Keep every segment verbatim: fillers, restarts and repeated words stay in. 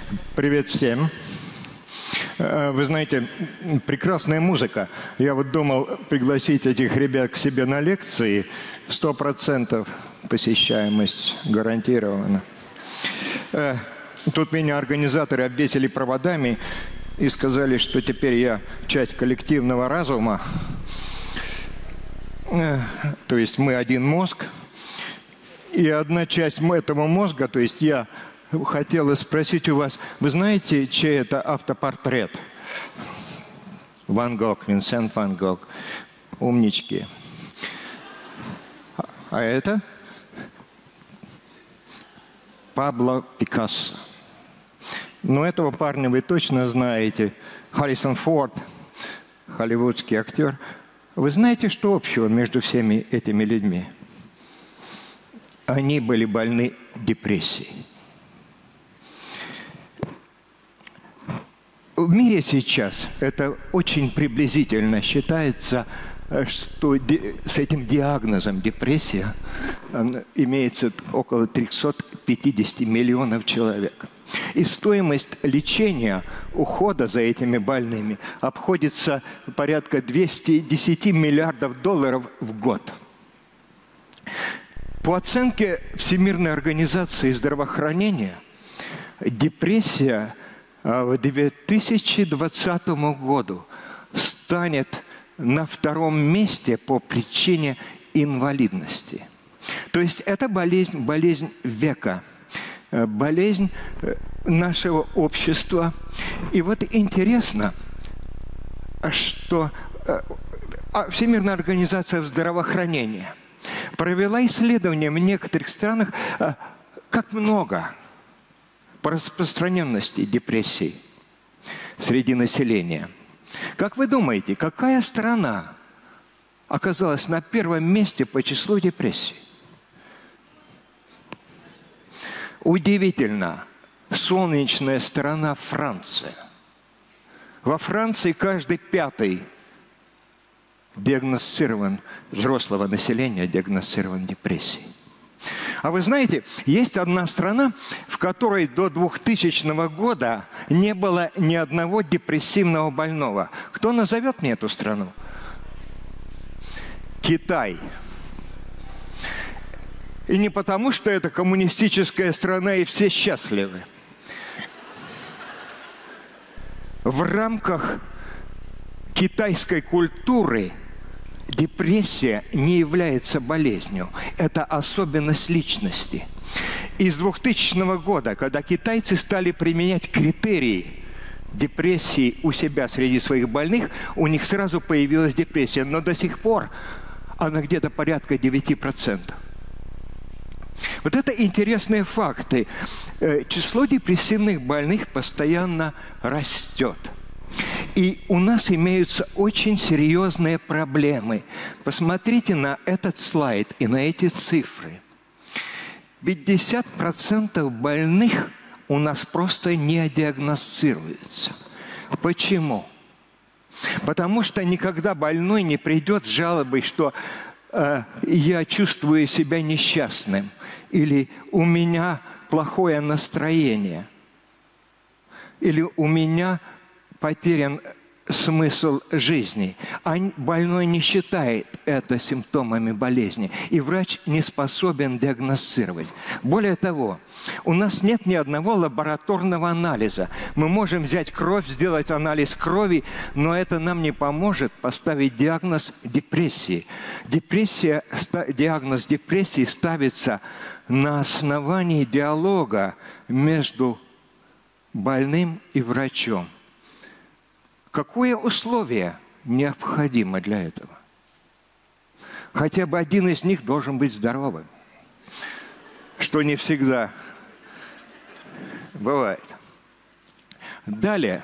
Привет всем. Вы знаете, прекрасная музыка. Я вот думал пригласить этих ребят к себе на лекции. Сто процентов посещаемость гарантирована. Тут меня организаторы обвесили проводами и сказали, что теперь я часть коллективного разума. То есть мы один мозг. И одна часть этого мозга, то есть я хотела спросить у вас, вы знаете, чей это автопортрет? Ван Гог, Винсент Ван Гог. Умнички. А это? Пабло Пикассо. Ну, этого парня вы точно знаете. Харрисон Форд, холливудский актер. Вы знаете, что общего между всеми этими людьми? Они были больны депрессией. В мире сейчас это очень приблизительно считается, что с этим диагнозом депрессия имеется около трёхсот пятидесяти миллионов человек. И стоимость лечения, ухода за этими больными обходится порядка двухсот десяти миллиардов долларов в год. По оценке Всемирной организации здравоохранения, депрессия к две тысячи двадцатому году станет на втором месте по причине инвалидности. То есть это болезнь, болезнь века, болезнь нашего общества. И вот интересно, что Всемирная организация здравоохранения провела исследования в некоторых странах, как много по распространенности депрессии среди населения. Как вы думаете, какая страна оказалась на первом месте по числу депрессий? Удивительно, солнечная сторона Франция. Во Франции каждый пятый диагностирован, взрослого населения диагностирован депрессией. А вы знаете, есть одна страна, в которой до двухтысячного года не было ни одного депрессивного больного. Кто назовет мне эту страну? Китай. И не потому, что это коммунистическая страна и все счастливы. В рамках китайской культуры депрессия не является болезнью. Это особенность личности. И с двухтысячного года, когда китайцы стали применять критерии депрессии у себя среди своих больных, у них сразу появилась депрессия. Но до сих пор она где-то порядка девяти процентов. Вот это интересные факты. Число депрессивных больных постоянно растет. И у нас имеются очень серьезные проблемы. Посмотрите на этот слайд и на эти цифры. пятьдесят процентов больных у нас просто не диагностируются. Почему? Потому что никогда больной не придет с жалобой, что э, я чувствую себя несчастным или у меня плохое настроение или у меня потерян смысл жизни. А больной не считает это симптомами болезни. И врач не способен диагностировать. Более того, у нас нет ни одного лабораторного анализа. Мы можем взять кровь, сделать анализ крови, но это нам не поможет поставить диагноз депрессии. Депрессия, диагноз депрессии ставится на основании диалога между больным и врачом. Какое условие необходимо для этого? Хотя бы один из них должен быть здоровым, что не всегда бывает. Далее.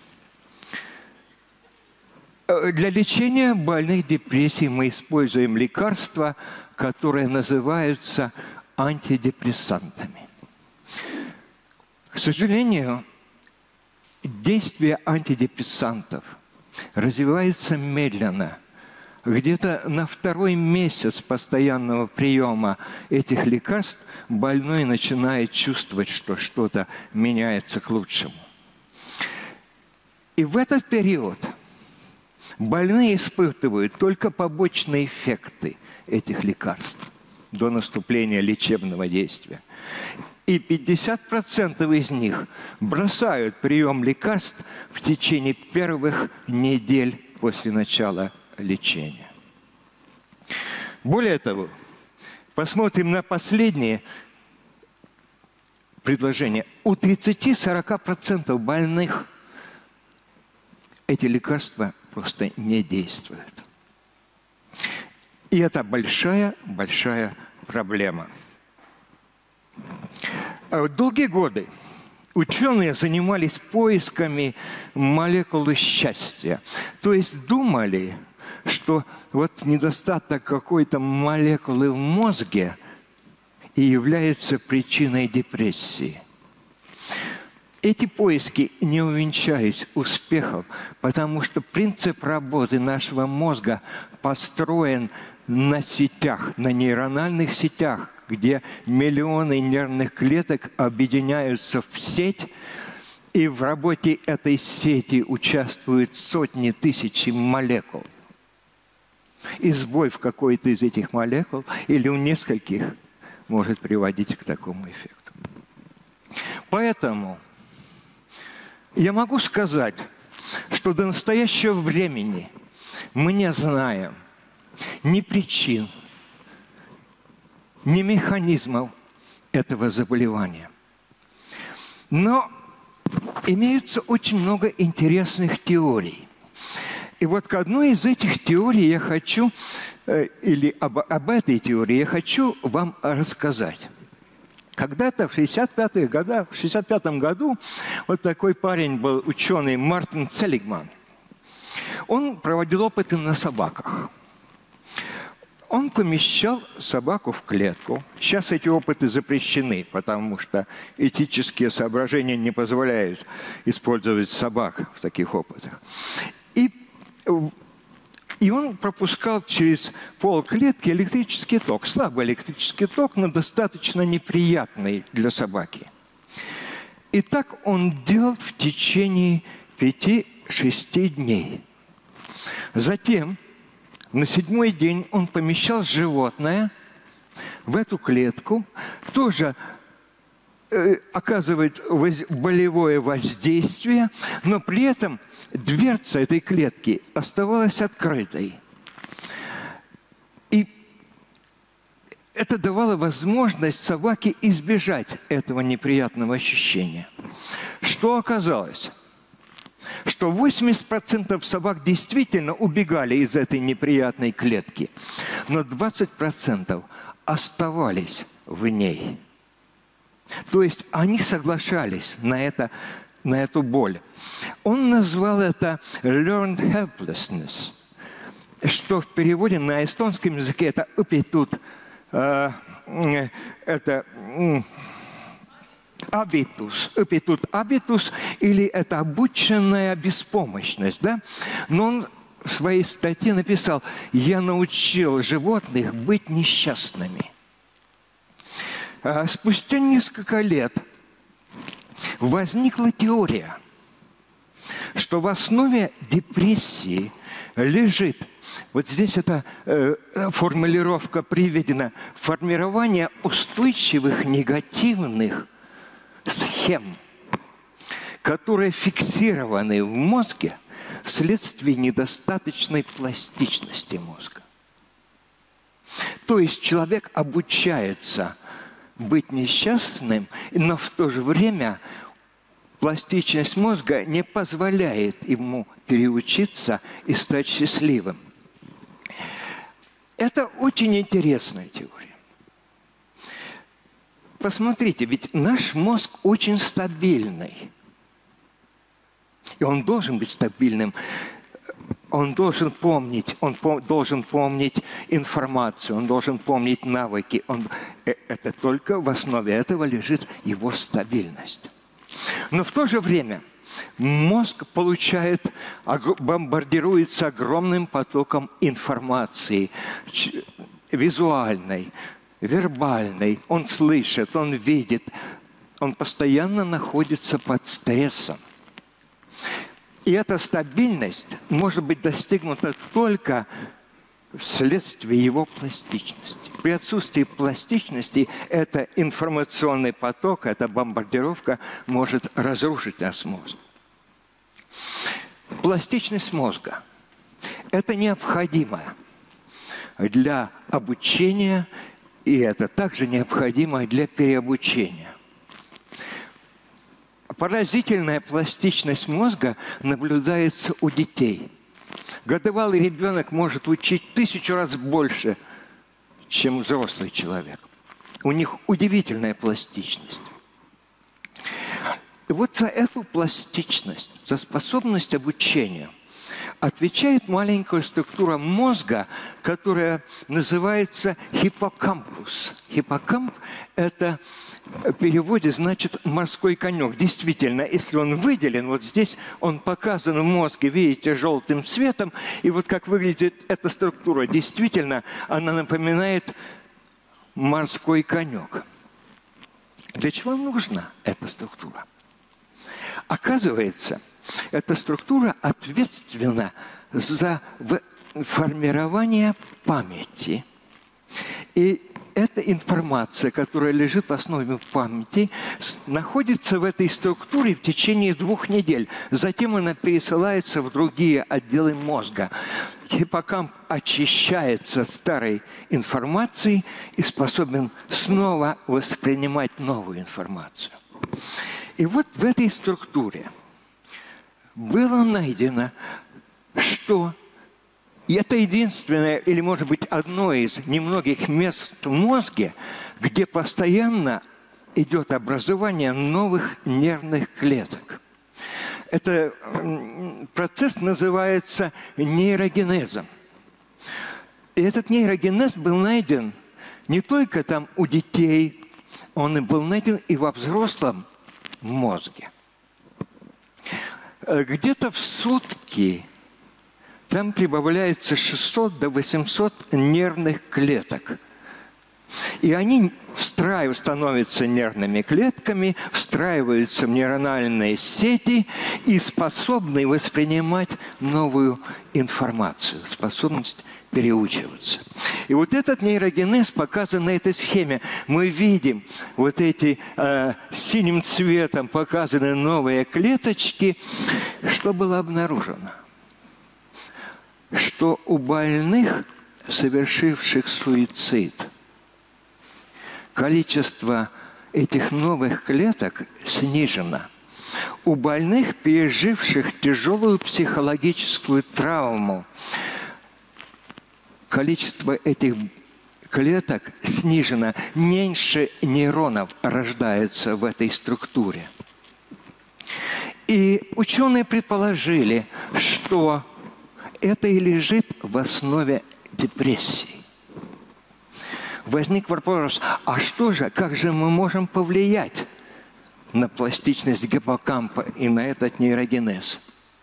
Для лечения больных депрессий мы используем лекарства, которые называются антидепрессантами. К сожалению, действие антидепрессантов развивается медленно, где-то на второй месяц постоянного приема этих лекарств больной начинает чувствовать, что что-то меняется к лучшему. И в этот период больные испытывают только побочные эффекты этих лекарств до наступления лечебного действия. И пятьдесят процентов из них бросают прием лекарств в течение первых недель после начала лечения. Более того, посмотрим на последнее предложение. У тридцати-сорока процентов больных эти лекарства просто не действуют. И это большая-большая проблема. Долгие годы ученые занимались поисками молекулы счастья. То есть думали, что вот недостаток какой-то молекулы в мозге и является причиной депрессии. Эти поиски не увенчались успехом, потому что принцип работы нашего мозга построен на сетях, на нейрональных сетях, где миллионы нервных клеток объединяются в сеть, и в работе этой сети участвуют сотни тысяч молекул. И сбой в какой-то из этих молекул или у нескольких может приводить к такому эффекту. Поэтому я могу сказать, что до настоящего времени мы не знаем ни причин, ни механизмов этого заболевания. Но имеется очень много интересных теорий. И вот к одной из этих теорий я хочу, или об, об этой теории я хочу вам рассказать. Когда-то в шестьдесят пятых годах, в шестьдесят пятом году вот такой парень был, ученый Мартин Селигман. Он проводил опыты на собаках. Он помещал собаку в клетку. Сейчас эти опыты запрещены, потому что этические соображения не позволяют использовать собак в таких опытах. И, и он пропускал через пол клетки электрический ток. Слабый электрический ток, но достаточно неприятный для собаки. И так он делал в течение пяти-шести дней. Затем на седьмой день он помещал животное в эту клетку, тоже э, оказывает воз... болевое воздействие, но при этом дверца этой клетки оставалась открытой. И это давало возможность собаке избежать этого неприятного ощущения. Что оказалось? Что восемьдесят процентов собак действительно убегали из этой неприятной клетки, но двадцать процентов оставались в ней. То есть они соглашались на, это, на эту боль. Он назвал это learned helplessness, что в переводе на эстонском языке это «õpitud», э, это... Абитус, õpitud абитус, или это обученная беспомощность, да? Но он в своей статье написал: «Я научил животных быть несчастными». А спустя несколько лет возникла теория, что в основе депрессии лежит, вот здесь эта э, формулировка приведена, формирование устойчивых негативных схем, которые фиксированы в мозге вследствие недостаточной пластичности мозга. То есть человек обучается быть несчастным, но в то же время пластичность мозга не позволяет ему переучиться и стать счастливым. Это очень интересная теория. Посмотрите, ведь наш мозг очень стабильный. И он должен быть стабильным. Он должен помнить, он по, должен помнить информацию, он должен помнить навыки. Он, это только в основе этого лежит его стабильность. Но в то же время мозг получает, бомбардируется огромным потоком информации, визуальной, вербальной. Он слышит, он видит, он постоянно находится под стрессом. И эта стабильность может быть достигнута только вследствие его пластичности. При отсутствии пластичности это информационный поток, эта бомбардировка может разрушить наш мозг. Пластичность мозга – это необходимо для обучения, и это также необходимо для переобучения. Поразительная пластичность мозга наблюдается у детей. Годовалый ребенок может учить тысячу раз больше, чем взрослый человек. У них удивительная пластичность. И вот за эту пластичность, за способность обучения отвечает маленькая структура мозга, которая называется хиппокампус. Хиппокамп – это в переводе значит «морской конек». Действительно, если он выделен, вот здесь он показан в мозге, видите, желтым цветом, и вот как выглядит эта структура. Действительно, она напоминает морской конек. Для чего нужна эта структура? Оказывается, эта структура ответственна за формирование памяти. И эта информация, которая лежит в основе памяти, находится в этой структуре в течение двух недель. Затем она пересылается в другие отделы мозга. Хиппокамп очищается от старой информации и способен снова воспринимать новую информацию. И вот в этой структуре было найдено, что и это единственное, или, может быть, одно из немногих мест в мозге, где постоянно идет образование новых нервных клеток. Этот процесс называется нейрогенезом. И этот нейрогенез был найден не только там у детей, он и был найден и во взрослом мозге. Где-то в сутки там прибавляется шестьсот до восьмисот нервных клеток. И они встраиваются, становятся нервными клетками, встраиваются в нейрональные сети и способны воспринимать новую информацию, способность переучиваться. И вот этот нейрогенез показан на этой схеме. Мы видим вот эти э, синим цветом показаны новые клеточки. Что было обнаружено? Что у больных, совершивших суицид, количество этих новых клеток снижено. У больных, переживших тяжелую психологическую травму, количество этих клеток снижено. Меньше нейронов рождается в этой структуре. И ученые предположили, что это и лежит в основе депрессии. Возник вопрос, а что же, как же мы можем повлиять на пластичность гиппокампа и на этот нейрогенез?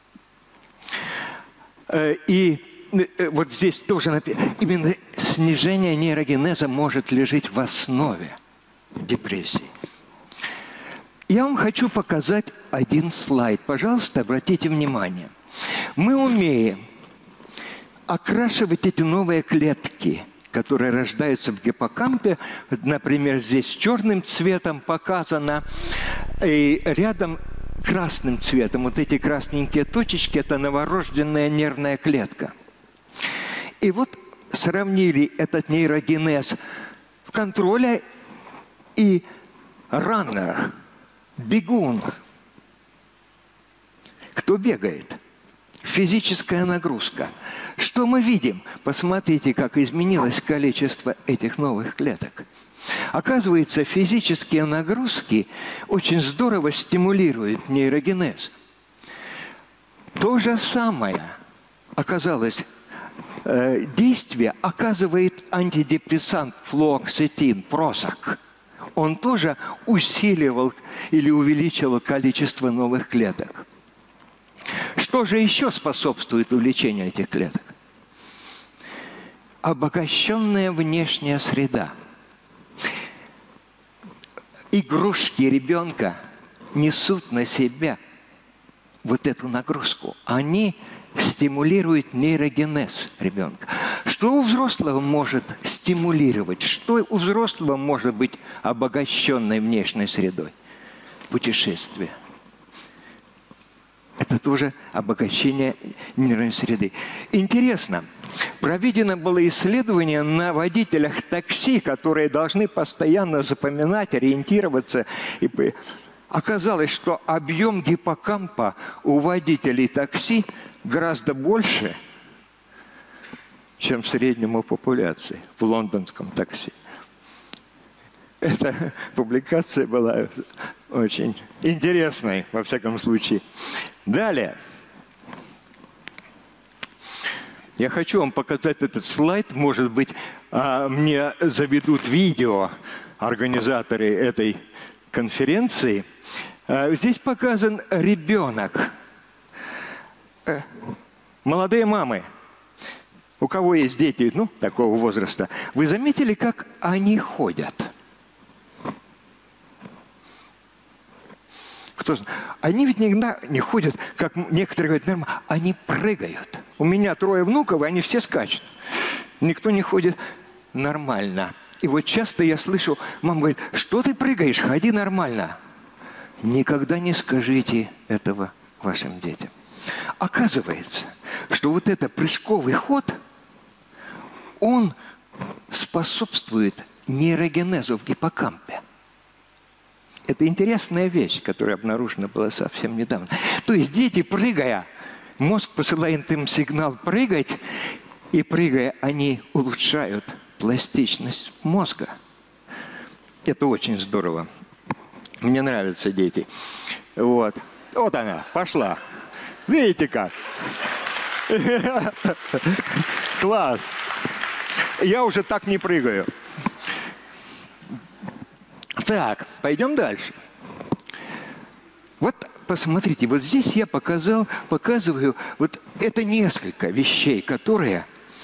И вот здесь тоже написано, именно снижение нейрогенеза может лежать в основе депрессии. Я вам хочу показать один слайд. Пожалуйста, обратите внимание. Мы умеем окрашивать эти новые клетки, которые рождаются в гиппокампе. Например, здесь черным цветом показано, и рядом красным цветом. Вот эти красненькие точечки – это новорожденная нервная клетка. И вот сравнили этот нейрогенез в контроле и раннер, бегун. Кто бегает? Физическая нагрузка. Что мы видим? Посмотрите, как изменилось количество этих новых клеток. Оказывается, физические нагрузки очень здорово стимулируют нейрогенез. То же самое оказалось, э, действие оказывает антидепрессант флуоксетин, Прозак. Он тоже усиливал или увеличивал количество новых клеток. Что же еще способствует увеличению этих клеток? Обогащенная внешняя среда. Игрушки ребенка несут на себя вот эту нагрузку. Они стимулируют нейрогенез ребенка. Что у взрослого может стимулировать? Что у взрослого может быть обогащенной внешней средой? Путешествие. Это тоже обогащение нервной среды. Интересно, проведено было исследование на водителях такси, которые должны постоянно запоминать, ориентироваться. И оказалось, что объем гиппокампа у водителей такси гораздо больше, чем в среднем у популяции в лондонском такси. Эта публикация была очень интересной, во всяком случае. Далее. Я хочу вам показать этот слайд. Может быть, мне заведут видео организаторы этой конференции. Здесь показан ребенок. Молодые мамы, у кого есть дети, ну, такого возраста, вы заметили, как они ходят? Кто знает? Они ведь никогда не ходят, как некоторые говорят, нормально, они прыгают. У меня трое внуков, и они все скачут. Никто не ходит нормально. И вот часто я слышу, мама говорит, что ты прыгаешь, ходи нормально. Никогда не скажите этого вашим детям. Оказывается, что вот этот прыжковый ход, он способствует нейрогенезу в гиппокампе. Это интересная вещь, которая обнаружена была совсем недавно. То есть дети, прыгая, мозг посылает им сигнал прыгать, и прыгая, они улучшают пластичность мозга. Это очень здорово. Мне нравятся дети. Вот. Вот она, пошла. Видите как? Класс. Я уже так не прыгаю. Так, пойдем дальше. Вот посмотрите, вот здесь я показал, показываю, вот это несколько вещей, которые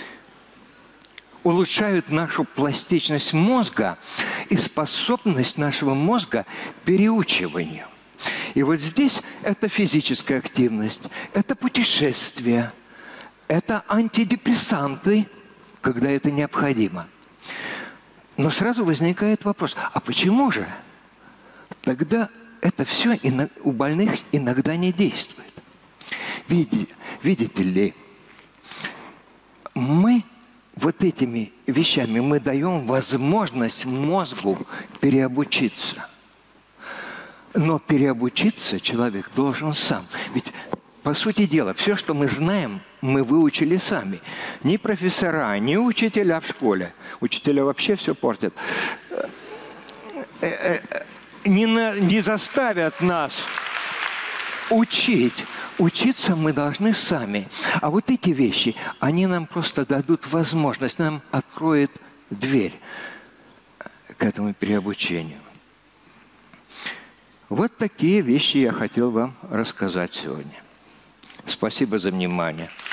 улучшают нашу пластичность мозга и способность нашего мозга к переучиванию. И вот здесь это физическая активность, это путешествие, это антидепрессанты, когда это необходимо. Но сразу возникает вопрос, а почему же тогда это все у больных иногда не действует? Видите, видите ли, мы вот этими вещами мы даем возможность мозгу переобучиться. Но переобучиться человек должен сам. Ведь, по сути дела, все, что мы знаем, мы выучили сами. Ни профессора, ни учителя в школе. Учителя вообще все портят. Не, на, не заставят нас учить. Учиться мы должны сами. А вот эти вещи, они нам просто дадут возможность, нам откроют дверь к этому переобучению. Вот такие вещи я хотел вам рассказать сегодня. Спасибо за внимание.